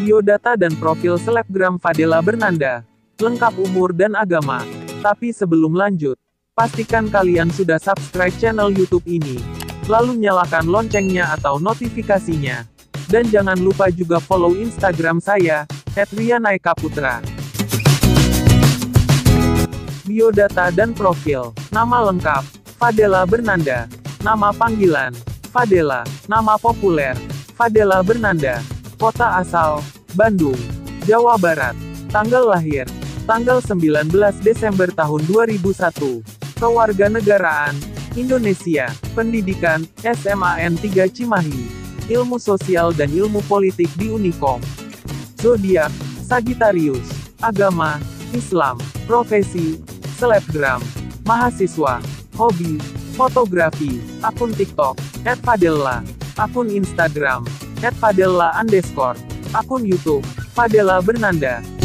biodata dan profil selebgram Fadela Bernanda, lengkap umur dan agama. Tapi sebelum lanjut, pastikan kalian sudah subscribe channel YouTube ini, lalu nyalakan loncengnya atau notifikasinya. Dan jangan lupa juga follow Instagram saya, @rianaekaputra. Biodata dan profil. Nama lengkap, Fadela Bernanda. Nama panggilan, Fadela. Nama populer, Fadela Bernanda. Kota asal, Bandung, Jawa Barat. Tanggal lahir, tanggal 19 Desember tahun 2001. Kewarganegaraan, Indonesia. Pendidikan, SMAN 3 Cimahi. Ilmu sosial dan ilmu politik di Unikom. Zodiak, Sagittarius. Agama, Islam. Profesi, selebgram. Mahasiswa. Hobi, fotografi. Akun TikTok, @fadela. Akun Instagram, @fadela_. Akun YouTube, Fadela Bernanda.